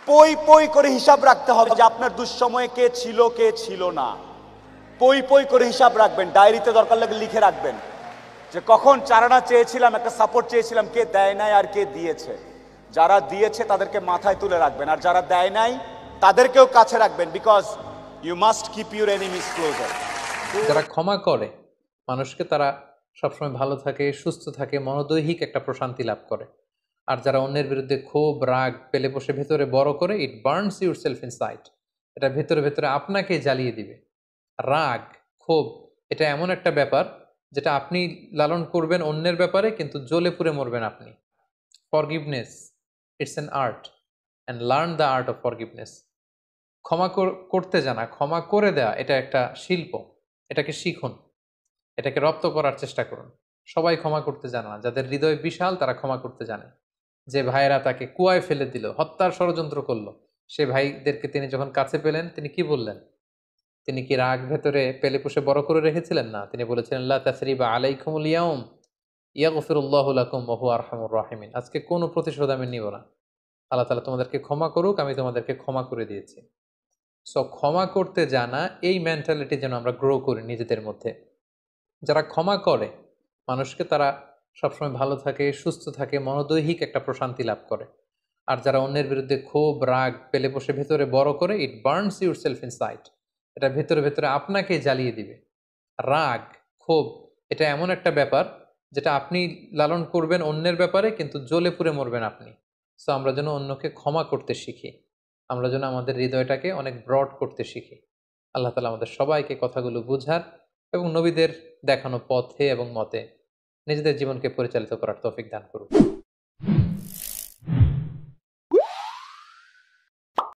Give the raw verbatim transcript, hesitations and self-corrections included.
পই পই করে হিসাব রাখতে হবে যে আপনার দুঃসময়ে কে ছিল কে ছিল না। পই পই করে হিসাব রাখবেন, ডায়েরিতে দরকার লাগে লিখে রাখবেন যে কখন চারানা চেয়েছিলাম, একটা সাপোর্ট চেয়েছিলাম, কে দেয় নাই আর কে দিয়েছে। যারা দিয়েছে তাদেরকে মাথায় তুলে রাখবেন, আর যারা দেয় নাই তাদেরকেও কাছে রাখবেন, because you must keep your enemies closer. যারা ক্ষমা করে মানুষকে, তারা সবসময় ভালো থাকে, সুস্থ থাকে, মনোদৈহিক একটা প্রশান্তি লাভ করে। আর যারা অন্যের বিরুদ্ধে ক্ষোভ, রাগ পেলে বসে ভেতরে বড় করে, it burns yourself inside, এটা ভেতরে ভেতরে আপনাকে জ্বালিয়ে দিবে। রাগ, ক্ষোভ এটা এমন একটা ব্যাপার যেটা আপনি লালন করবেন অন্যের ব্যাপারে, কিন্তু জ্বলে পুড়ে মরবেন আপনি। Forgiveness, it's an art, and learn the art of forgiveness. ক্ষমা করতে জানা, ক্ষমা করে দেওয়া, এটা একটা শিল্প। এটাকে শিখুন, এটাকে রপ্ত করার চেষ্টা করুন। সবাই ক্ষমা করতে জানে না। যাদের হৃদয় বিশাল তারা ক্ষমা করতে জানে। যে ভাইয়েরা তাকে কুয়ায় ফেলে দিল, হত্যার ষড়যন্ত্র করলো, সে ভাইদেরকে তিনি যখন কাছে পেলেন, তিনি কি বললেন? তিনি কি রাগ ভেতরে পেলে পুষে বড় করে রেখেছিলেন? না, তিনি বলেছিলেন লা তাসরিবা আলাইকুমুল ইয়াউম ইয়াগফিরুল্লাহু লাকুম ওয়া হুয়া আরহামুর রাহিমিন। আজকে কোনো প্রতিশোধ আমি নিব না, আল্লাহ তাআলা তোমাদেরকে ক্ষমা করুক, আমি তোমাদেরকে ক্ষমা করে দিয়েছি। সো ক্ষমা করতে জানা, এই মেন্টালিটি যেন আমরা গ্রো করি নিজেদের মধ্যে। যারা ক্ষমা করে মানুষকে, তারা সবসময় ভালো থাকে, সুস্থ থাকে, মনোদৈহিক একটা প্রশান্তি লাভ করে। আর যারা অন্যের বিরুদ্ধে ক্ষোভ, রাগ পেলে বসে ভেতরে বড় করে, it burns yourself inside, এটা ভেতরে ভেতরে আপনাকে জ্বালিয়ে দিবে। রাগ, ক্ষোভ এটা এমন একটা ব্যাপার যেটা আপনি লালন করবেন অন্যের ব্যাপারে, কিন্তু জ্বলে পুড়ে মরবেন আপনি। সো আমরা যেন অন্যকে ক্ষমা করতে শিখি, আমরা যেন আমাদের হৃদয়টাকে অনেক ব্রড করতে শিখি। আল্লাহ তাআলা আমাদের সবাইকে কথাগুলো বুঝার এবং নবীদের দেখানো পথে এবং মতে নিজেদের জীবনকে পরিচালিত করার তৌফিক দান করুন।